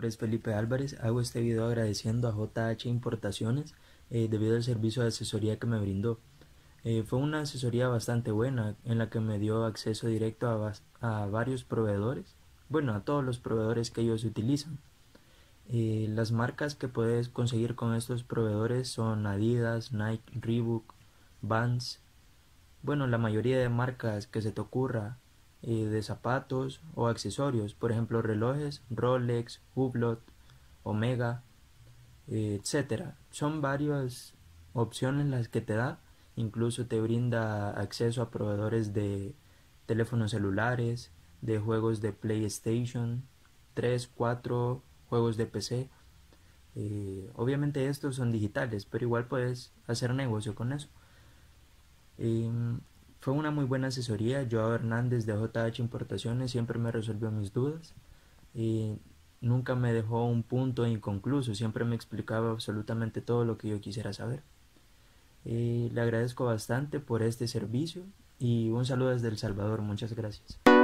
nombre es Felipe Álvarez. Hago este video agradeciendo a JH Importaciones debido al servicio de asesoría que me brindó. Fue una asesoría bastante buena en la que me dio acceso directo a varios proveedores, bueno, a todos los proveedores que ellos utilizan. Las marcas que puedes conseguir con estos proveedores son Adidas, Nike, Reebok, Vans, bueno, la mayoría de marcas que se te ocurra, de zapatos o accesorios, por ejemplo relojes, Rolex, Hublot, Omega, etcétera. Son varias opciones las que te da, incluso te brinda acceso a proveedores de teléfonos celulares, de juegos de PlayStation 3, 4, juegos de PC. Obviamente estos son digitales, pero igual puedes hacer negocio con eso. Fue una muy buena asesoría. Joao Hernández de JH Importaciones siempre me resolvió mis dudas y nunca me dejó un punto inconcluso, siempre me explicaba absolutamente todo lo que yo quisiera saber. Le agradezco bastante por este servicio y un saludo desde El Salvador. Muchas gracias.